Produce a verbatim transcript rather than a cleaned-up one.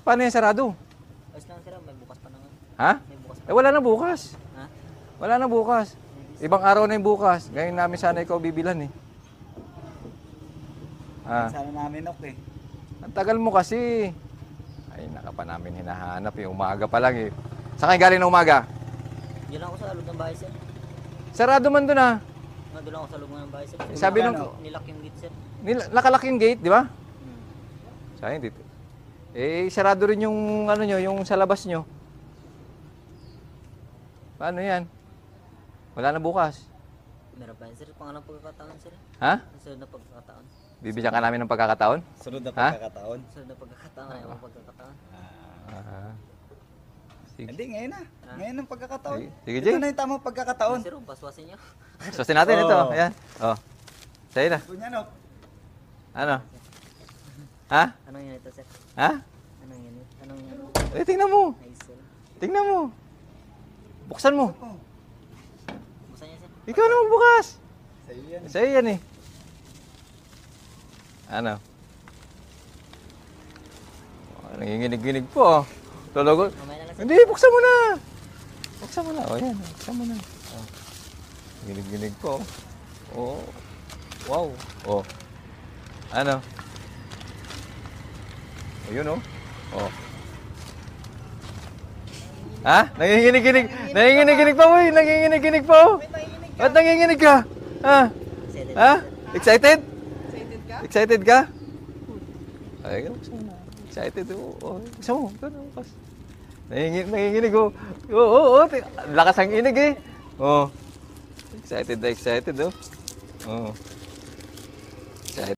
Paano yan sarado? Ayos lang sir, may bukas pa naman. Ha? May bukas pa. Eh wala na bukas. Ha? Wala na bukas. Ibang araw na yung bukas. Ngayon namin sana ikaw bibilan eh. Ah, Sana namin ok eh. ang tagal mo kasi. Ay, naka pa namin hinahanap eh. Umaga pa lang eh. Saan kayo galing na umaga? Diyan lang ako sa loob ng bahay sir. Sarado man doon ah. Nandun lang ako sa loob ng bahay sir. Sabi nung- Nilak- Nilak yung gate sir. Nil- nakalak yung gate, di ba? Hmm. Sayang dito. Eh, sarado rin yung ano nyo, yung sa labas nyo. Paano yan? Wala na bukas. Meron pa yan sir, pangalang pagkakataon sir. Ha? Ang sunod na pagkakataon. Bibigyan ka namin ng pagkakataon? Sunod na Ha? pagkakataon. Sunod na pagkakataon, ayaw mo pagkakataon. Ah. Sige. Hindi, ngayon na. Ngayon ang pagkakataon. Sige, sige, Ito Jay. na yung tamang pagkakataon. Sir, paswasin niyo. Susin natin ito. Oh. Ayan. Oh. Sa'yo na. Kunya no. Ano? Ha? Anong yan ito sir? Ha? Anong yan? Anong yan? Eh, tingnan mo. Nice sir. Tingnan mo. Buksan mo. Oh, Buksan niya sir. Ikaw naman bukas. sa'yo yan. Sa'yo yan eh. Ano? Oh, nanginginig-ginig po. Oh. Tologo. Mamaya na lang sir. Hindi, buksan mo na. Buksan mo na. O, yan. Buksan mo na. Oh. Ginig-ginig po. Oh. Wow. Oh. Ano? O, yun oh. Oh. Ha? Nanginginig-ginig. Nanginginig-ginig pa, uy. Nanginginig-ginig pa, oh. Ba't nanginginig ka? Ha? Excited Ha? sir. Excited? Excited ka? Ay, buksan mo na. Excited, oh. Oh, buksan mo. Ito na, bukas. Nanginginig, nanginginig, oh. Oo, oo, oo. Lakas ang inig, eh. Oh. Excited na excited, oh. Oh.